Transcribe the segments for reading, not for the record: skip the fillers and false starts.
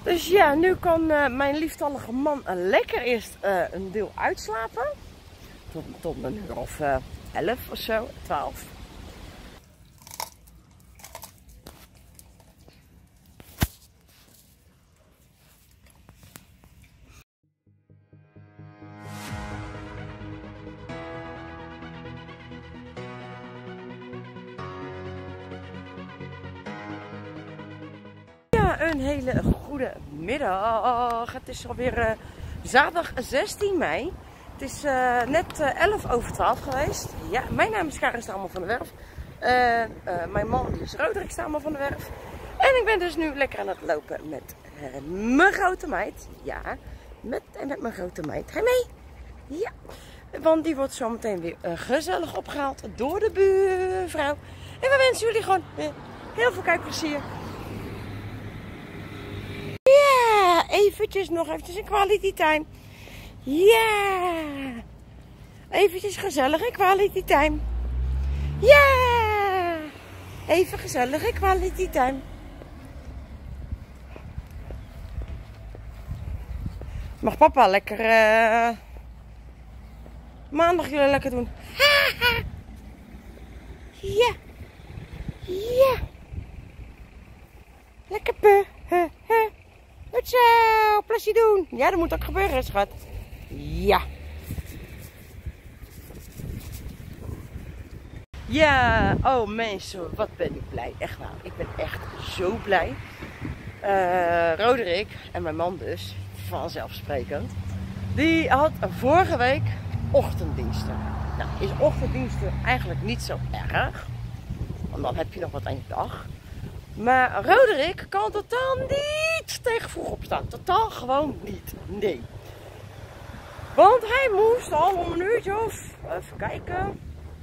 Dus ja, nu kan mijn lieftallige man lekker eerst een deel uitslapen. Tot een uur of 11 of zo, 12. Een hele goede middag. Het is alweer zaterdag 16 mei. Het is net 11 over 12 geweest. Ja, mijn naam is Karin Stamer van de Werf. Mijn man is Roderick Stamer van de Werf. En ik ben dus nu lekker aan het lopen met mijn grote meid. Ja, met mijn grote meid. Ga je mee? Ja, want die wordt zo meteen weer gezellig opgehaald door de buurvrouw. En we wensen jullie gewoon heel veel kijkplezier. Eventjes nog eventjes een quality time. Ja. Eventjes gezellige quality time. Ja. Even gezellige quality time. Mag papa lekker maandag jullie lekker doen. Ja. Ja. Lekker Goed zo, plasje doen. Ja, dat moet ook gebeuren, schat. Ja. Ja, oh mensen, wat ben ik blij. Echt waar, ik ben echt zo blij. Roderick en mijn man dus, vanzelfsprekend. Die had vorige week ochtenddiensten. Nou, is ochtenddiensten eigenlijk niet zo erg. Want dan heb je nog wat aan je dag. Maar Roderick kan totaal niet tegen vroeg opstaan. Totaal gewoon niet. Nee. Want hij moest al om een uurtje of, even kijken,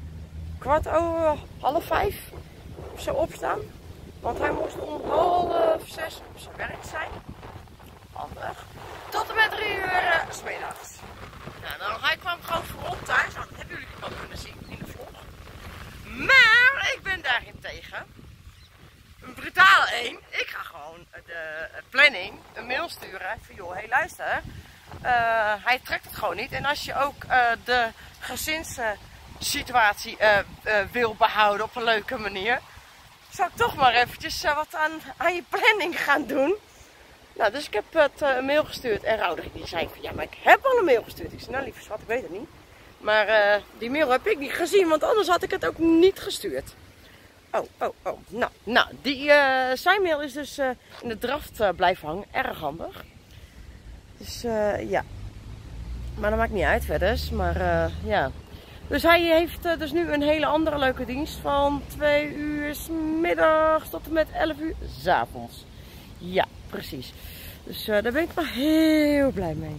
4:45 of zo opstaan. Want hij moest om 5:30 op zijn werk zijn. Handig. Tot en met 3 uur 's middags. Nou, dan, hij kwam gewoon voorop thuis. Nou, dat hebben jullie ook kunnen zien in de vlog. Maar ik ben daarentegen een brutale één. Ik ga gewoon de planning een mail sturen van joh, hey luister, hij trekt het gewoon niet. En als je ook de gezinssituatie wil behouden op een leuke manier, zou ik toch maar eventjes wat aan je planning gaan doen. Nou, dus ik heb het een mail gestuurd en Roderick die zei van ja, maar ik heb al een mail gestuurd. Ik zei nou lieve schat, ik weet het niet. Maar die mail heb ik niet gezien, want anders had ik het ook niet gestuurd. Oh. Nou, zijn mail is dus in de draft blijven hangen. Erg handig. Dus ja. Maar dat maakt niet uit verder. Maar ja. Dus hij heeft dus nu een hele andere leuke dienst. Van 2 uur 's middags tot en met 11 uur 's avonds. Ja, precies. Dus daar ben ik wel heel blij mee.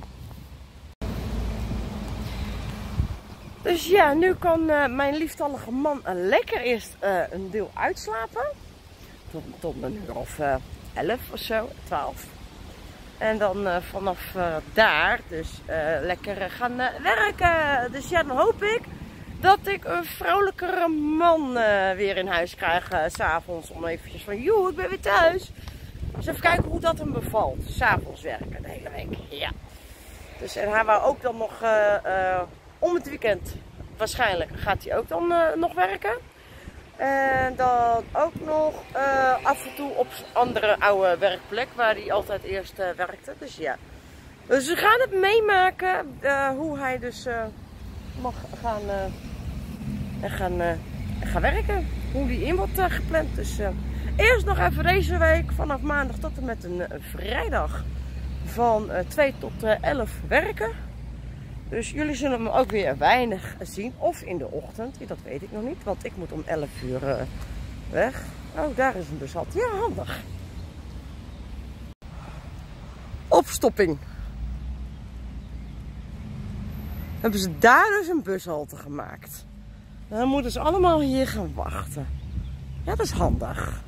Dus ja, nu kan mijn lieftallige man lekker eerst een deel uitslapen. Tot een uur of 11 of zo, 12. En dan vanaf daar dus lekker gaan werken. Dus ja, dan hoop ik dat ik een vrolijkere man weer in huis krijg 's avonds. Om eventjes van, joh, ik ben weer thuis. Dus even kijken hoe dat hem bevalt. 's Avonds werken de hele week, ja. Dus en hij wou ook dan nog om het weekend, waarschijnlijk gaat hij ook dan nog werken. En dan ook nog af en toe op zijn andere oude werkplek waar hij altijd eerst werkte. Dus ja. Dus we gaan het meemaken hoe hij dus mag gaan werken. Hoe die in wordt gepland. Dus eerst nog even deze week vanaf maandag tot en met een vrijdag van 2 tot 11 werken. Dus jullie zullen hem ook weer weinig zien. Of in de ochtend, dat weet ik nog niet. Want ik moet om 11 uur weg. Oh, daar is een bushalte. Ja, handig. Opstopping. Hebben ze daar dus een bushalte gemaakt. Dan moeten ze allemaal hier gaan wachten. Ja, dat is handig.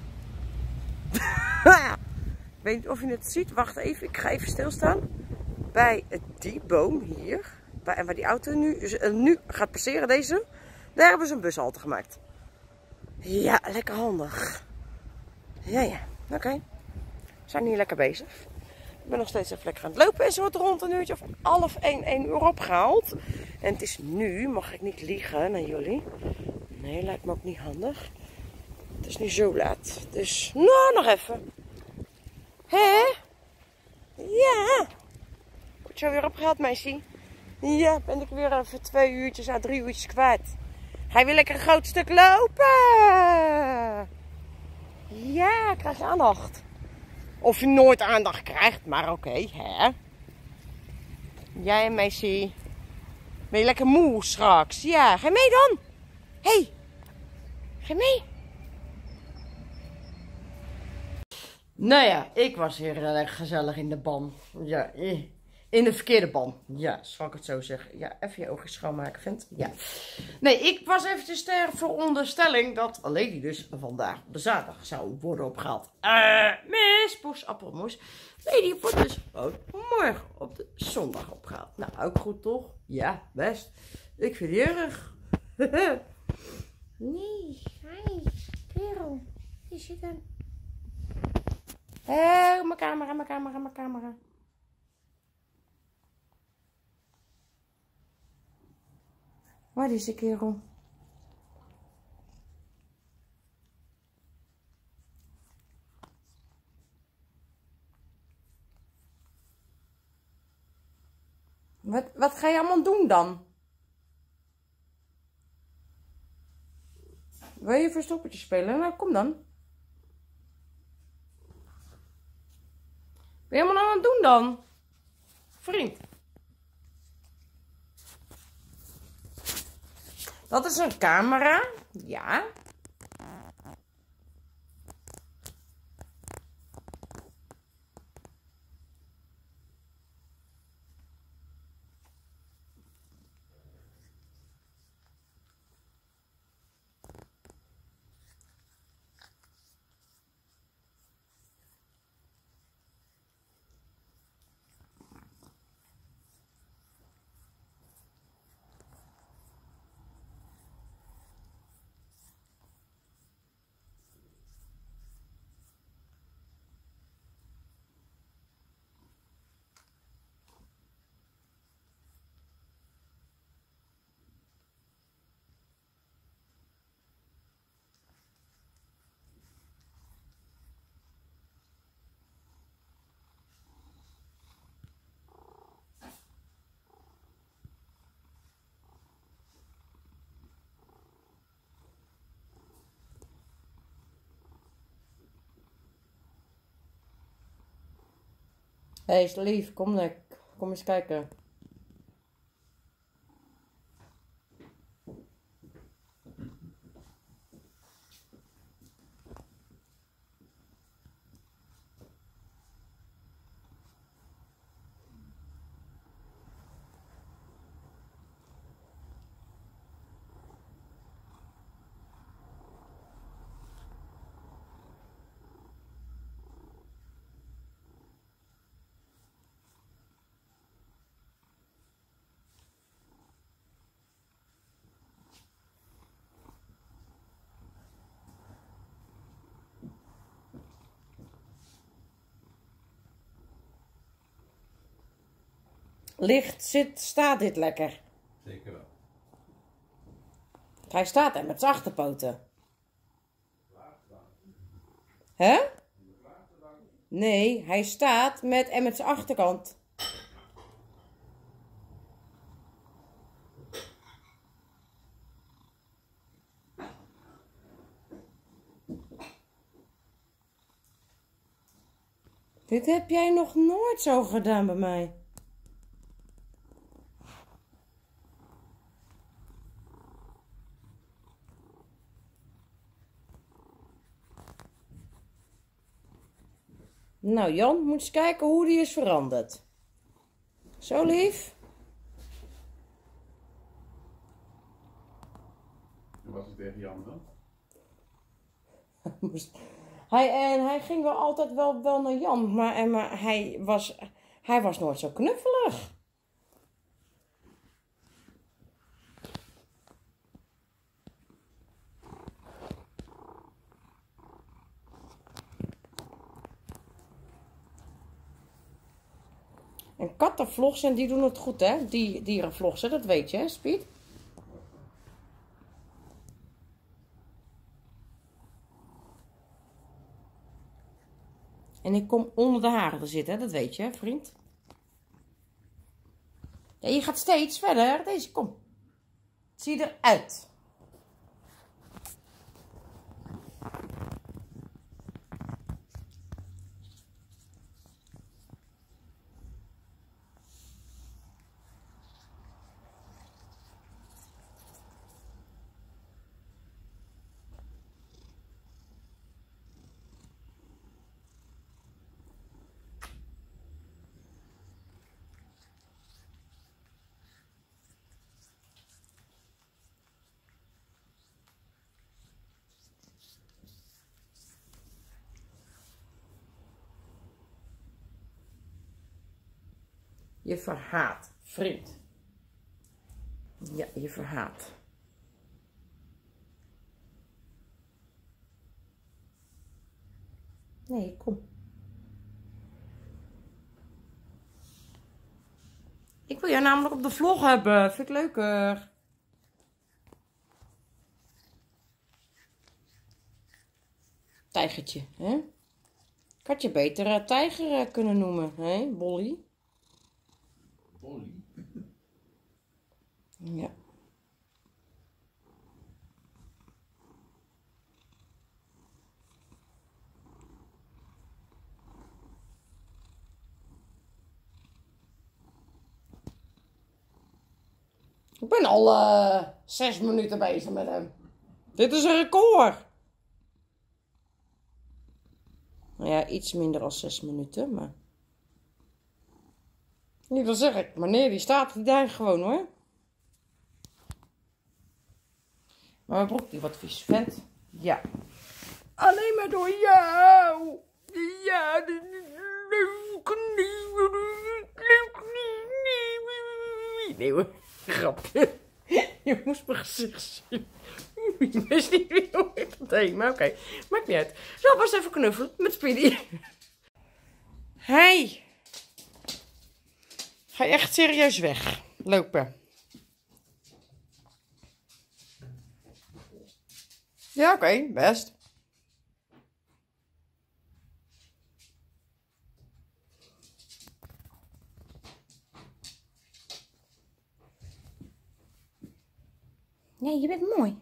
Ik weet niet of je het ziet. Wacht even, ik ga even stilstaan. Bij die boom hier. En waar die auto nu gaat passeren, deze. Daar hebben ze een bushalte gemaakt. Ja, lekker handig. Ja. Oké. We zijn hier lekker bezig. Ik ben nog steeds even lekker aan het lopen. En ze wordt rond een uurtje of 1:30 opgehaald. En het is nu, mag ik niet liegen naar jullie. Nee, lijkt me ook niet handig. Het is nu zo laat. Dus, nou, nog even. Hé? Ja. Word je weer opgehaald, meisje? Ja, ben ik weer even 2 uurtjes, 3 uurtjes kwijt. Ga je weer lekker een groot stuk lopen? Ja, krijg je aandacht. Of je nooit aandacht krijgt, maar oké, hè? Jij en meisje. Ben je lekker moe straks? Ja, ga je mee dan? Hé, hey, ga je mee? Nou ja, ik was hier lekker gezellig in de ban. Ja, in de verkeerde ban. Ja, zal ik het zo zeggen. Ja, even je ogen schoonmaken, vindt. Ja. Nee, ik was eventjes ter veronderstelling dat Lady dus vandaag op de zaterdag zou worden opgehaald. Miss Poes Appelmoes. Lady wordt dus ook morgen op de zondag opgehaald. Nou, ook goed toch? Ja, best. Ik vind het erg. Nee, hi, kerel. Je zit dan. Hé, mijn camera, mijn camera, mijn camera. Waar is de kerel? Wat ga je allemaal doen dan? Wil je verstoppertje spelen? Nou, kom dan. Ben je allemaal aan het doen dan? Vriend. Dat is een camera. Ja. Hé, is lief, kom eens kijken. Staat dit lekker? Zeker wel. Hij staat er met zijn achterpoten. Hè? Nee, hij staat met zijn achterkant. Dit heb jij nog nooit zo gedaan bij mij. Nou, Jan, moet eens kijken hoe die is veranderd. Zo lief. Hoe was het tegen Jan dan? Hij ging wel altijd wel naar Jan, maar hij was nooit zo knuffelig. En kattenvlogs, en die doen het goed, hè? Die dierenvlogs, hè? Dat weet je, hè, Spiet? En ik kom onder de haren te zitten, hè? Dat weet je, hè, vriend? Ja, je gaat steeds verder. Deze, kom. Zie eruit. Je verhaat, vriend. Ja, je verhaat. Nee, kom. Ik wil jou namelijk op de vlog hebben. Vind ik leuker. Tijgertje, hè? Ik had je beter tijger kunnen noemen, hè, Bolly? Bolly? Ja. Ik ben al 6 minuten bezig met hem. Dit is een record. Nou ja, iets minder dan 6 minuten, maar... Niet dat zeg ik. Meneer, die staat die daar gewoon, hoor. Maar mijn broek die wat vies vent. Ja. Alleen maar door jou. Ja, dat is leuk niet. Nee hoor, grapje. Je moest mijn gezicht zien. Je wist niet wie ik dat deed, maar oké. Maakt niet uit. Zo, was even knuffelen met Speedy. Hey. Ga je echt serieus weg? Lopen. Ja, oké, best. Nee, je bent mooi.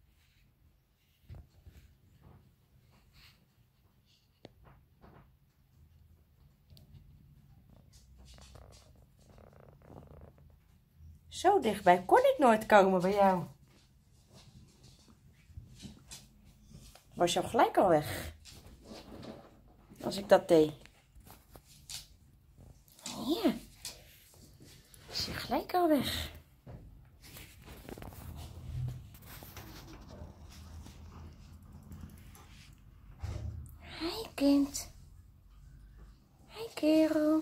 Zo dichtbij kon ik nooit komen bij jou. Was je al gelijk al weg? Als ik dat deed. Ja. Is je gelijk al weg. Hi kind. Hi kerel.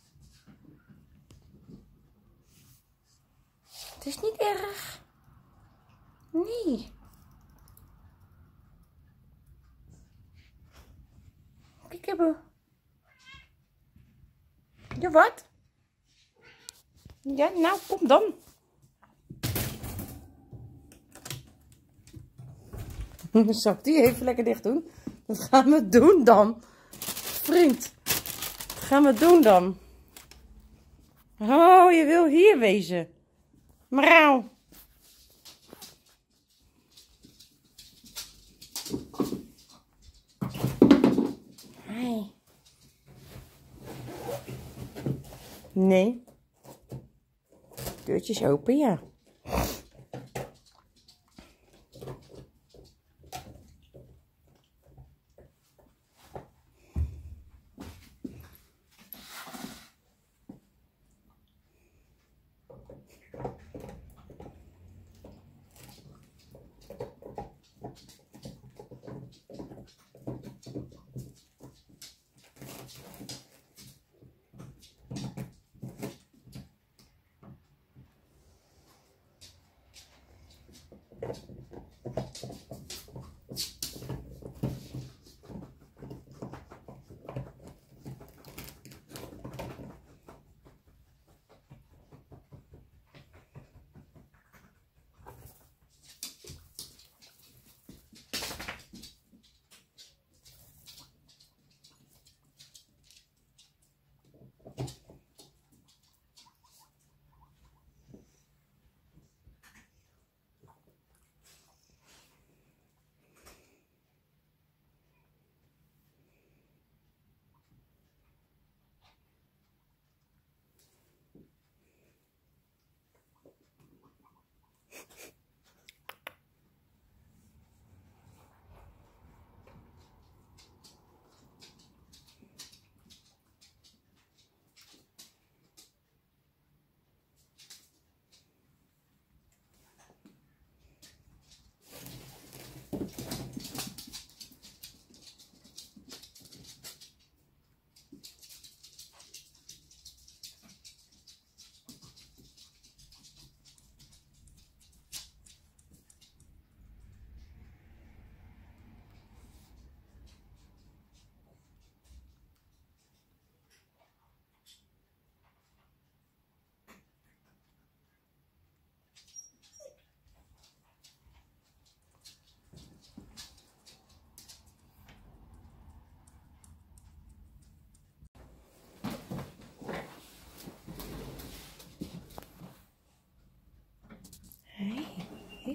Het is niet erg. Nee. Kijk hebben. Ja, wat? Ja, nou, kom dan. Zal ik die even lekker dicht doen? Wat gaan we doen dan? Vriend. Wat gaan we doen dan? Oh, je wil hier wezen. Mrouw. Hi. Nee. Deurtje is open, ja.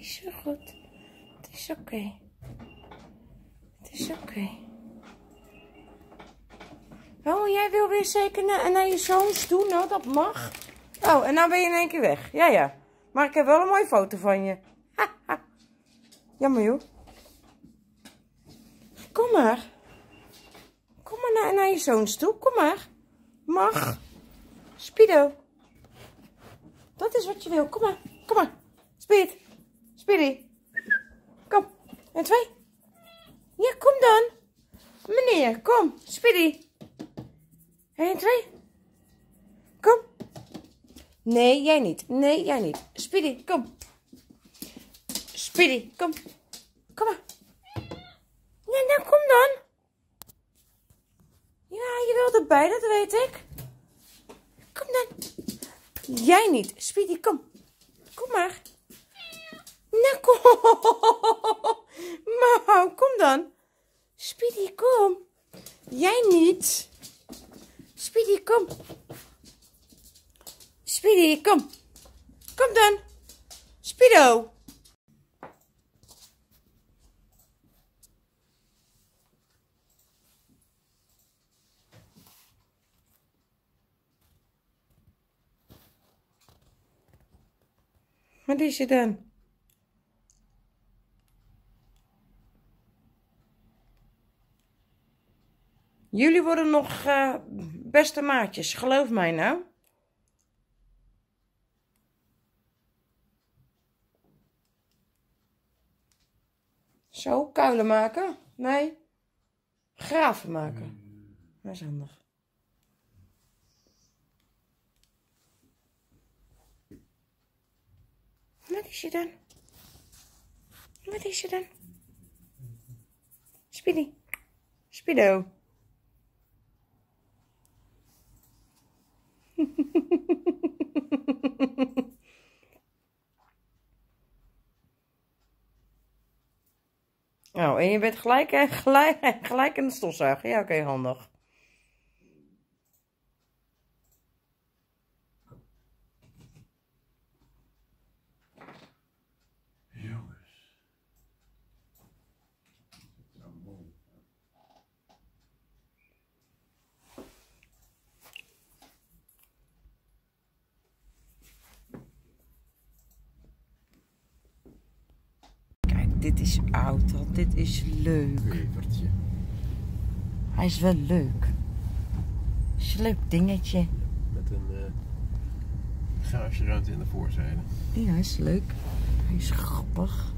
is zo goed. Het is oké. Het is oké. Oh, jij wil weer zeker naar je zoons toe? Nou, dat mag. Oh, en nou ben je in één keer weg. Ja, ja. Maar ik heb wel een mooie foto van je. Haha. Jammer, joh. Kom maar. Kom maar naar je zoons toe. Kom maar. Mag. Spido. Dat is wat je wil. Kom maar. Kom maar. Speed. Speedy. Kom. En 2. Ja, kom dan. Meneer, kom. Speedy. 1, 2. Kom. Nee, jij niet. Nee, jij niet. Speedy, kom. Speedy, kom. Kom maar. Ja, nou kom dan. Ja, je wil erbij, dat weet ik. Kom dan. Jij niet. Speedy, kom. Kom maar. Nou, kom. Nou, kom dan. Speedy, kom. Jij niet. Speedy, kom. Speedy, kom. Kom dan. Speedo. Wat is je dan? Jullie worden nog beste maatjes, geloof mij nou. Zo, kuilen maken? Nee. Graven maken. Dat is handig. Wat is je dan? Wat is je dan? Speedy. Speedo. Oh, en je bent gelijk in de stofzuiger. Ja, oké, handig. Jongens. Kijk, dit is oud, dit is leuk. Wevertje. Hij is wel leuk. Is een leuk dingetje. Met een garageruimte in de voorzijde. Ja, hij is leuk. Hij is grappig.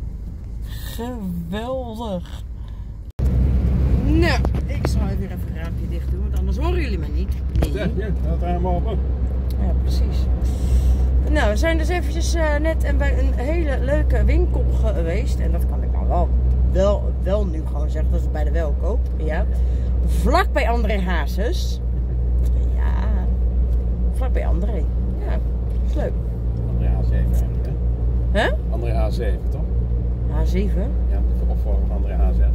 Geweldig. Nou, ik zal weer even het raampje dicht doen, want anders horen jullie me niet. Nee. Zeg je, dat raam open. Ja, precies. Nou, we zijn dus eventjes net bij een hele leuke winkel geweest. En dat kan ik nou wel nu gewoon zeggen. Dat is bij de Welkoop. Ja. Vlak bij André Hazes. Ja. Vlak bij André. Ja, dat is leuk. André H7 eigenlijk, hè? Huh? André H7, toch? H7? Ja, de opvolger van André H6.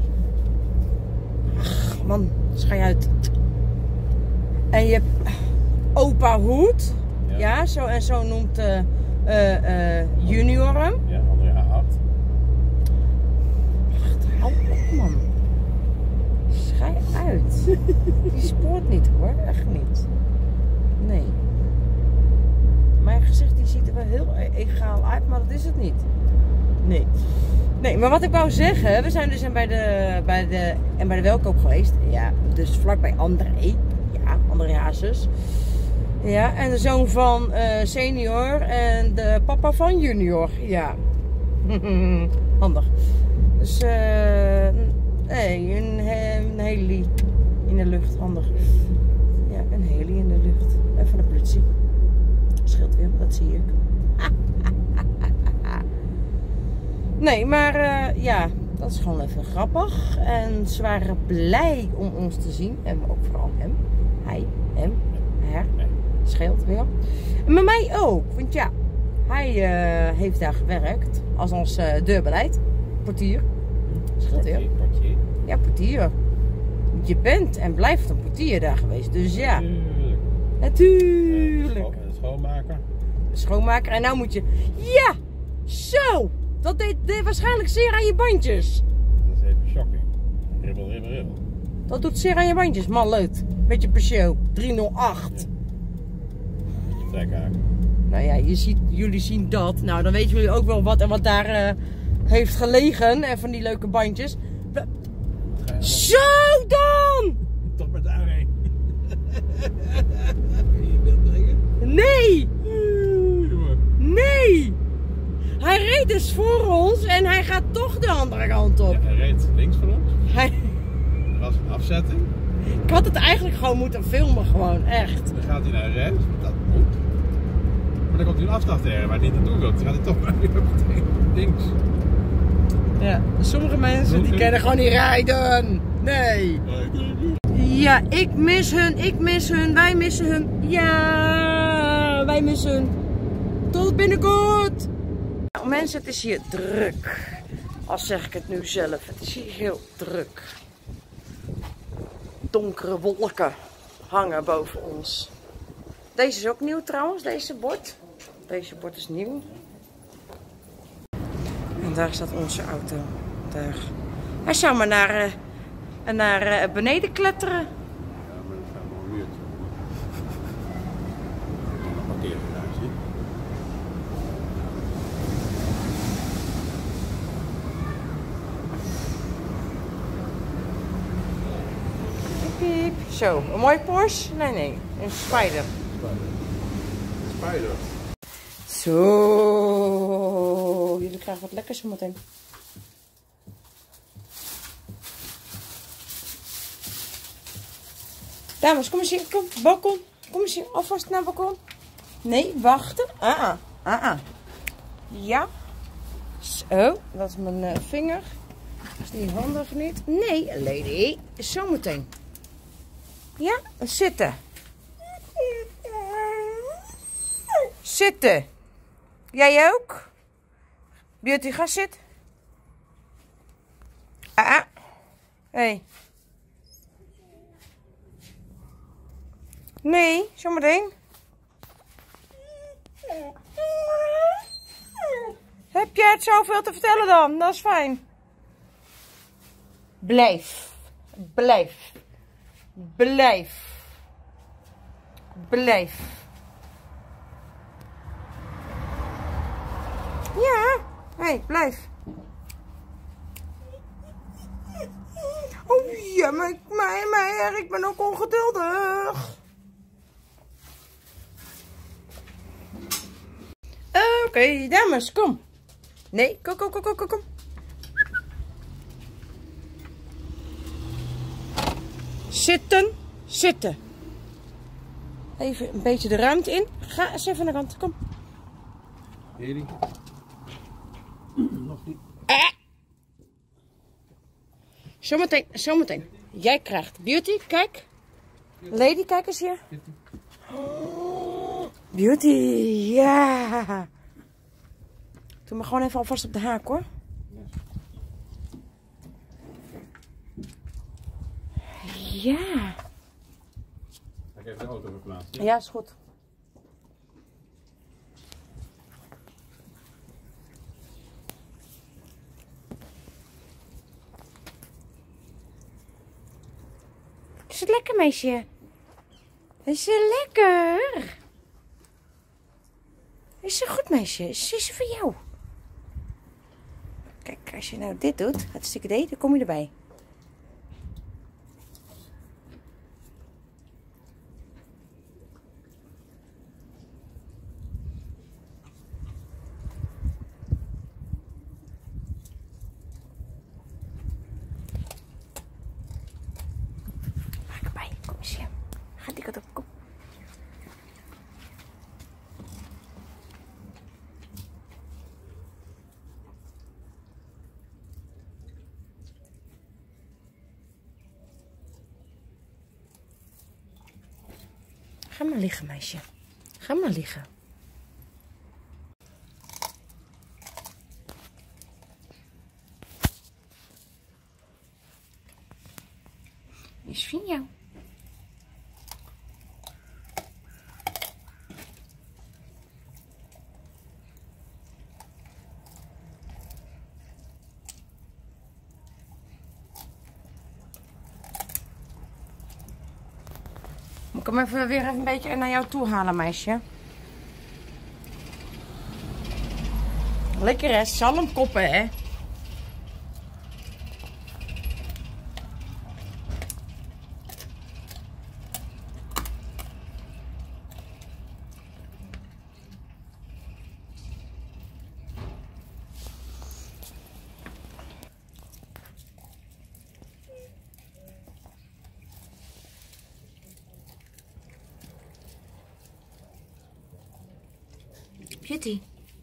Ach, man, schij uit. En je hebt opa Hoed. Ja. Ja, zo en zo noemt Junior hem. Ja, André H8. Hou op, man. Schij uit. Die spoort niet, hoor. Echt niet. Nee. Mijn gezicht die ziet er wel heel egaal uit, maar dat is het niet. Nee. Nee, maar wat ik wou zeggen, we zijn dus bij de Welkoop geweest. Ja, dus vlakbij André. Ja, André Hazes. Ja, en de zoon van senior en de papa van junior. Ja. Handig. Dus nee, een heli in de lucht. Handig. Ja, een heli in de lucht. En van de politie. Scheelt weer, dat zie ik. Nee, maar ja, dat is gewoon even grappig. En ze waren blij om ons te zien. En ook vooral hem. Hij, hem, haar. Scheelt weer. En met mij ook. Want ja, hij heeft daar gewerkt. Als ons deurbeleid. Portier. Scheelt weer. Portier. Ja, portier. Je bent en blijft een portier daar geweest. Dus ja. Natuurlijk. En schoonmaker. Schoonmaker. En nou moet je... Ja! Zo! Dat deed waarschijnlijk zeer aan je bandjes. Dat is even shocking. Ribbel, ribbel, ribbel. Dat doet zeer aan je bandjes, man, leuk. Beetje Peugeot 308. Beetje trekhaak. Nou ja, jullie zien dat. Nou, dan weten jullie ook wel wat en wat daar heeft gelegen. En van die leuke bandjes. Zo dan! Toch met daarheen. Nee! Nee! Hij reed dus voor ons en hij gaat toch de andere kant op. Ja, hij reed links van ons. Hij... Er was een afzetting. Ik had het eigenlijk gewoon moeten filmen, gewoon, echt. Dan gaat hij naar rechts. Dat moet. Maar dan komt hij een afslag tegen waar hij niet naartoe wil. Dan gaat hij toch maar weer meteen links. Ja, sommige mensen die kunnen gewoon niet rijden. Nee. Ja, ik mis hun, wij missen hun. Ja, wij missen hun. Tot binnenkort. Nou, mensen, het is hier druk. Al zeg ik het nu zelf, het is hier heel druk. Donkere wolken hangen boven ons. Deze is ook nieuw trouwens, deze bord. Deze bord is nieuw. En daar staat onze auto. Daar. Hij zou maar naar beneden kletteren. Ja, maar dat gaat wel weer. Een parkeergarage. Piep. Zo, een mooi Porsche? Nee, een Spider. Spider. Zo, jullie krijgen wat lekkers zometeen. Dames, kom eens hier, kom, balkon. Kom eens hier, alvast naar het balkon. Nee, wachten. Ja. Zo, dat is mijn vinger. Is die handig niet? Nee, lady. Zometeen. Ja, zitten. Zitten. Jij ook? Beauty, ga zitten. Hey. Nee, zometeen. Heb jij het zoveel te vertellen dan? Dat is fijn. Blijf. Blijf. Blijf. Blijf. Ja. Hey, blijf. Oh ja, maar ik ben ook ongeduldig. Oké, dames, kom. Nee, kom. Zitten, zitten. Even een beetje de ruimte in. Ga eens even naar de kant, kom. Heli. Nog niet. Zometeen. Jij krijgt Beauty, kijk. Lady, kijk eens hier. Beauty, ja. Doe maar gewoon even alvast op de haak, hoor. Ja. Ga ik even de auto verplaatsen? Ja, is goed. Is het lekker, meisje? Is het lekker? Is het goed, meisje? Is het voor jou? Kijk, als je nou dit doet, hartstikke idee, dan kom je erbij. Maak erbij, kom eens hier. Ga die kant op, kom. Ga maar liggen, meisje. Ga maar liggen. Is van jou. Ik kom even weer een beetje naar jou toe halen, meisje. Lekker hè, zalmkoppen hè. Kitty.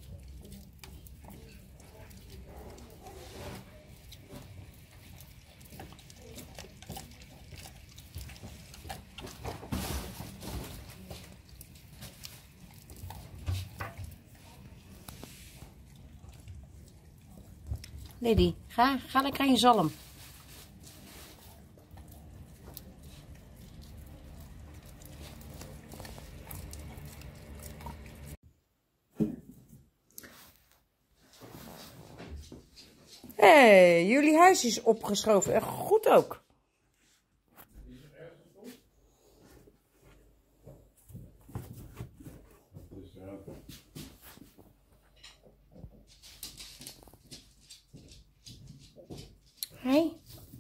Lady, ga lekker aan je zalm. Hé, jullie huis is opgeschoven. Echt goed ook. Hé.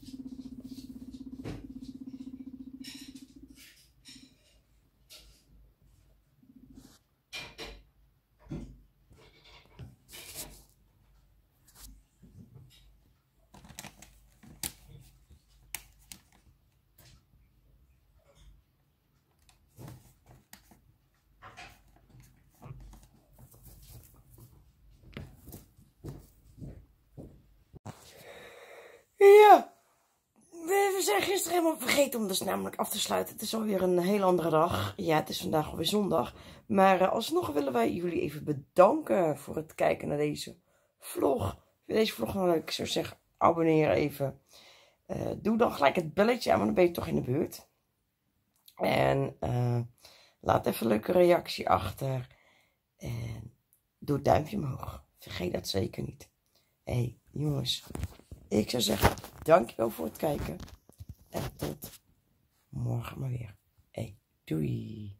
Ja, we zijn gisteren helemaal vergeten om dus namelijk af te sluiten. Het is alweer een heel andere dag. Ja, het is vandaag alweer zondag. Maar alsnog willen wij jullie even bedanken voor het kijken naar deze vlog. Vind je deze vlog nou leuk? Ik zou zeggen, abonneer even. Doe dan gelijk het belletje aan, want dan ben je toch in de buurt. En laat even een leuke reactie achter. En doe het duimpje omhoog. Vergeet dat zeker niet. Hé, jongens. Ik zou zeggen, dankjewel voor het kijken. En tot morgen maar weer. Hey, doei.